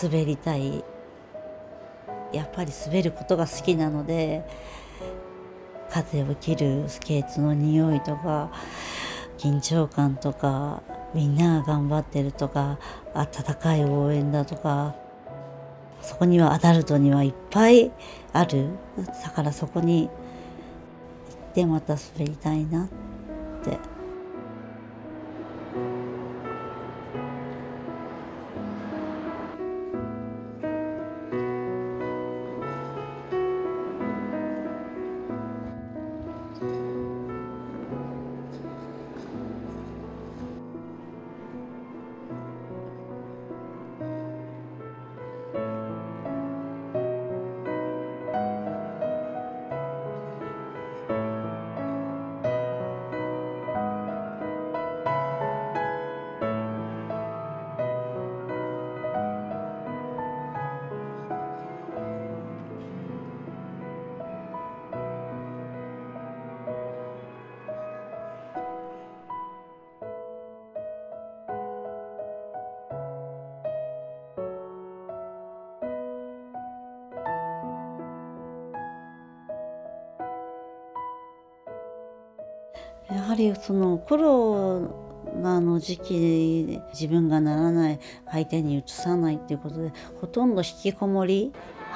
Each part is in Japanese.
滑りたい。やっぱり滑ることが好きなので、風を切るスケートの匂いとか、緊張感とか、みんなが頑張ってるとか、温かい応援だとか、そこにはアダルトにはいっぱいある。だからそこに行ってまた滑りたいなって。やはりそのコロナの時期、自分がならない、相手にうつさないっていうことで、ほとんど引きこもり。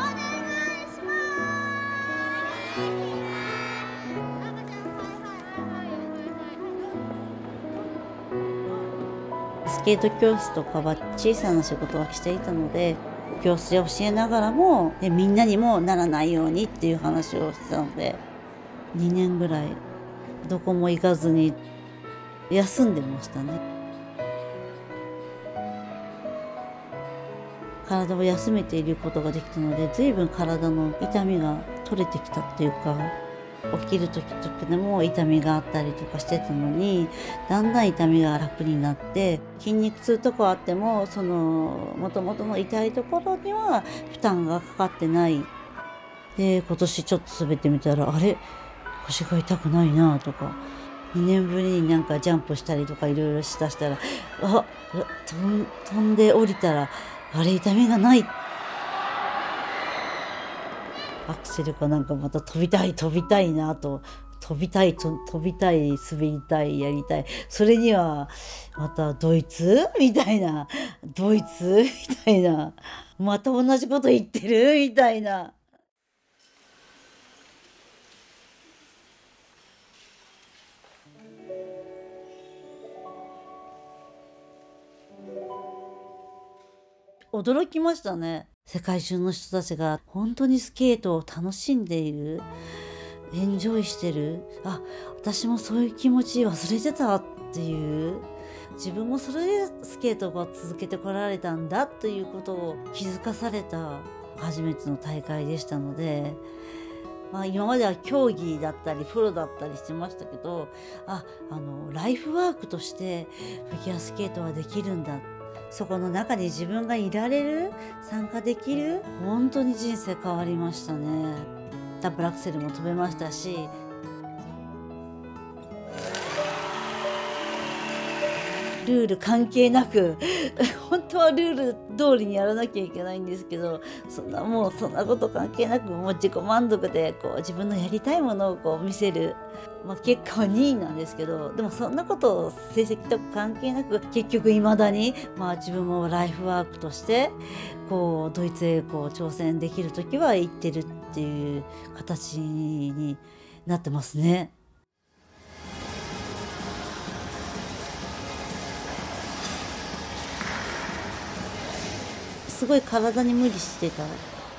スケート教室とかは小さな仕事はしていたので、教室で教えながらもみんなにもならないようにっていう話をしてたので、2年ぐらいどこも行かずに休んでましたね。体を休めていることができたので、随分体の痛みが取れてきたっていうか、起きる時でも痛みがあったりとかしてたのに、だんだん痛みが楽になって、筋肉痛とかあっても、その元々の痛いところには負担がかかってない。で、今年ちょっと滑ってみたら、あれ、腰が痛くないなとか、2年ぶりになんかジャンプしたりとかいろいろしだしたら、飛んで降りたら、あれ痛みがない。アクセルかなんかまた飛びたいなと、飛びたい、滑りたい、やりたい。それにはまたドイツみたいな、また同じこと言ってるみたいな。驚きましたね。世界中の人たちが本当にスケートを楽しんでいる、エンジョイしてる。私もそういう気持ち忘れてたっていう。自分もそれでスケートを続けてこられたんだということを気づかされた初めての大会でしたので、今までは競技だったりプロだったりしてましたけど、ライフワークとしてフィギュアスケートはできるんだ。そこの中に自分がいられる、参加できる。本当に人生変わりましたね。ダブルアクセルも飛べましたし、ルール関係なく本当はルール通りにやらなきゃいけないんですけど、そんなこと関係なく、もう自己満足で自分のやりたいものを見せる。結果は2位なんですけど、でもそんなこと成績とか関係なく、結局いまだに、自分もライフワークとしてドイツへ挑戦できる時は行ってるっていう形になってますね。すごい体に無理してた。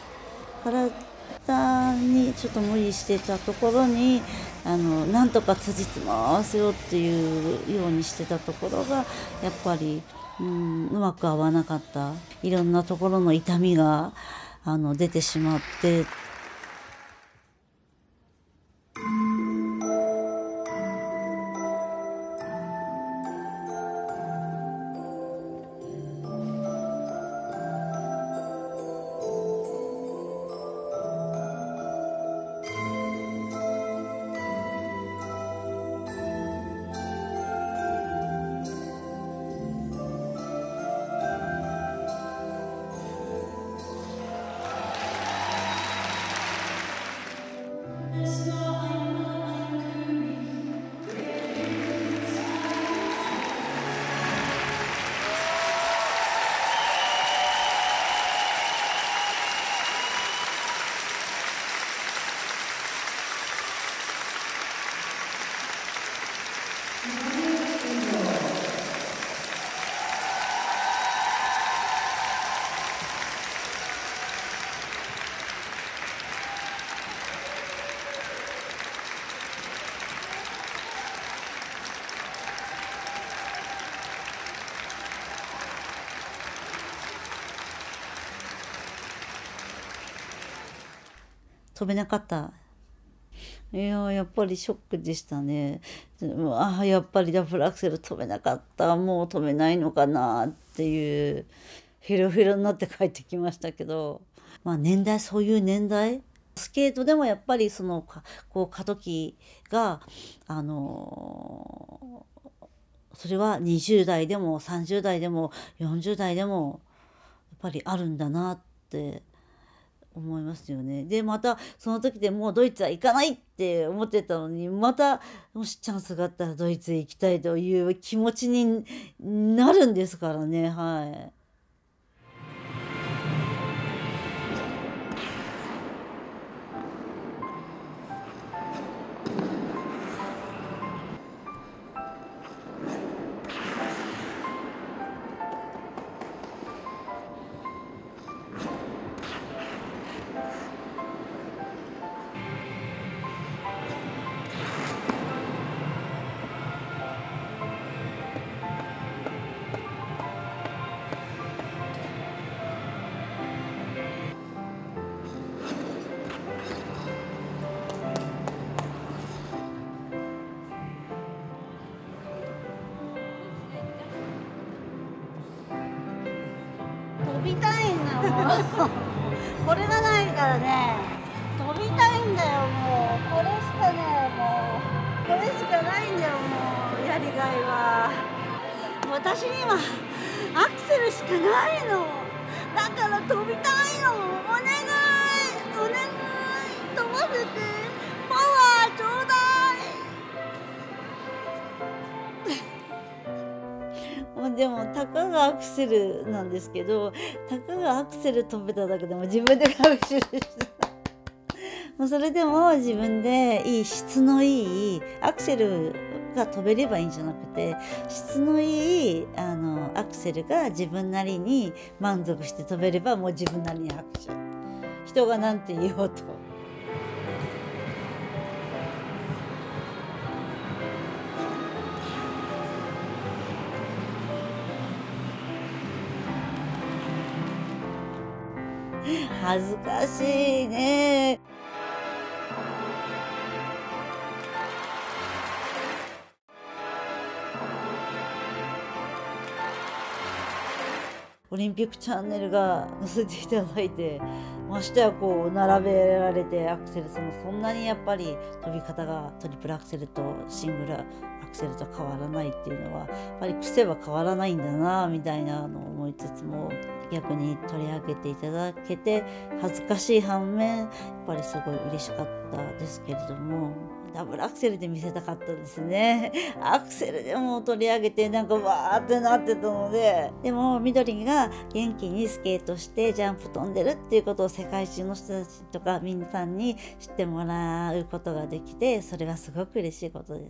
体にちょっと無理してたところに、なんとか辻褄を合わせようっていうようにしてたところが、やっぱり、うまく合わなかった。いろんなところの痛みが、出てしまって、 飛べなかった。いややっぱりショックでしたね。やっぱりダブルアクセル飛べなかった、もう飛べないのかなっていうヘロヘロになって帰ってきましたけど、年代、そういう年代スケートでもやっぱりそのこう過渡期がそれは20代でも30代でも40代でもやっぱりあるんだなって思いますよね。でまたその時でもうドイツは行かないって思ってたのに、またもしチャンスがあったらドイツへ行きたいという気持ちになるんですからね。はい。飛びたいんだよもうこれがないからね、飛びたいんだよもう。これしかね、もうこれしかないんだよ、もうやりがいは。私にはアクセルしかないの。だから飛びたいの。お願いお願い、飛ばせて、パワーちょうだいでもたかがアクセルなんですけど、たかがアクセル飛べただけでも自分で拍手してそれでも自分でいい質のいいアクセルが飛べればいいんじゃなくて、質のいいアクセルが自分なりに満足して飛べればもう自分なりに拍手。人が何て言おうと。恥ずかしいね。オリンピックチャンネルが載せていただいて、ましてやこう並べられてアクセルそんなにやっぱり飛び方がトリプルアクセルとシングルアクセルと変わらないっていうのはやっぱり癖は変わらないんだなみたいなのを思いつつも、逆に取り上げていただけて恥ずかしい反面やっぱりすごい嬉しかったですけれども、ダブルアクセルで見せたかったですね。アクセルでも取り上げてなんかわーってなってたので、でもみどりが元気にスケートしてジャンプ飛んでるっていうことを世界中の人たちとか皆さんに知ってもらうことができて、それはすごく嬉しいことです。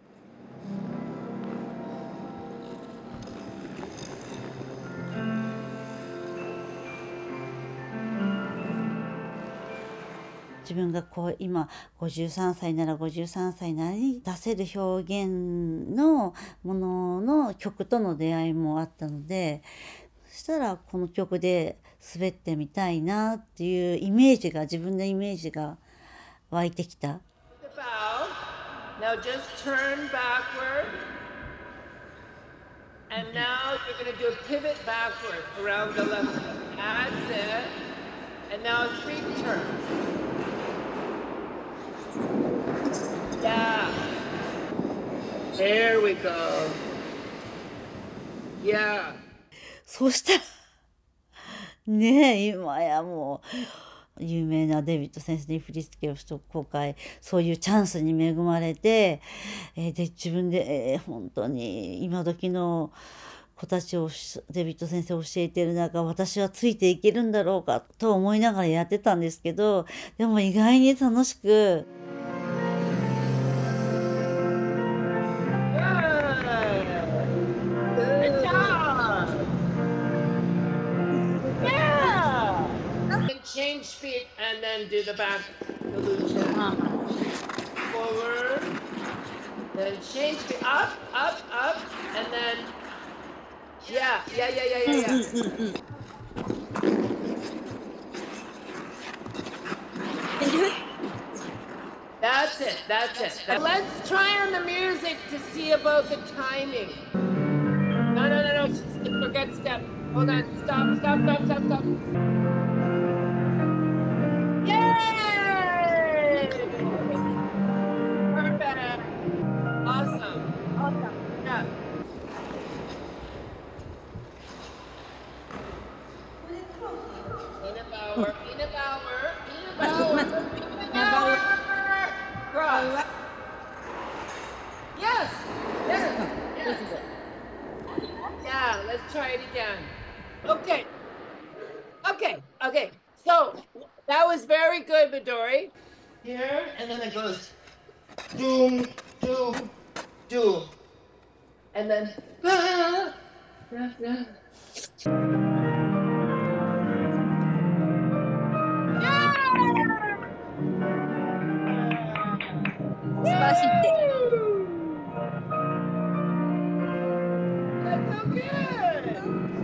自分がこう今53歳なら53歳なりに出せる表現のものの曲との出会いもあったので、そしたらこの曲で滑ってみたいなっていうイメージが、自分のイメージが湧いてきた。 Now just turn backward, and now you're going to do a pivot backward around the left foot. That's it. And now 3 turns. Yeah. There we go. Yeah. そうしたらねえ、今やもう有名なデビッド先生に振り付けをして公開、そういうチャンスに恵まれて、で自分で、本当に今時の子たちをデビッド先生教えてる中、私はついていけるんだろうかと思いながらやってたんですけど、でも意外に楽しく。 Change feet and then do the back illusion. Forward. Then change feet up, up, up, and then yeah. Can you That's it. That's it. Let's try on the music to see about the timing. No, no, no, no. Forget step. Hold on. Stop, stop, stop, stop, stop. Yay! Perfect. Awesome. Awesome. Yeah. Peanut Bauer, Peanut Bauer, Peanut Bauer, Peanut Bauer. Cross. Yes. Yes. This is it. Yeah, let's try it again. Okay. Okay. Okay. So that was very good, Midori. Here, and then it goes doom, doom, doom. And then That's so good.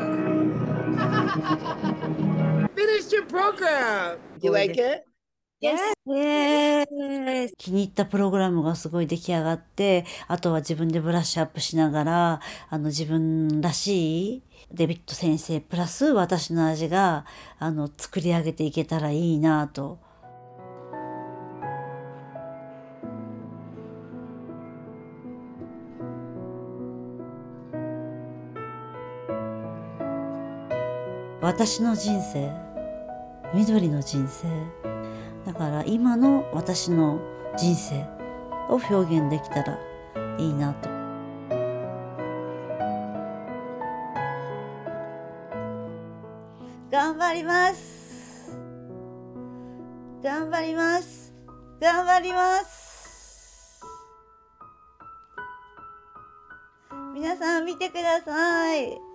Finished your program. You like it? Yes.気に入ったプログラムがすごい出来上がって、あとは自分でブラッシュアップしながら、自分らしいデビッド先生プラス私の味が、作り上げていけたらいいなと。私の人生、緑の人生。だから今の私の人生を表現できたらいいなと。頑張ります。頑張ります。頑張ります。皆さん見てください。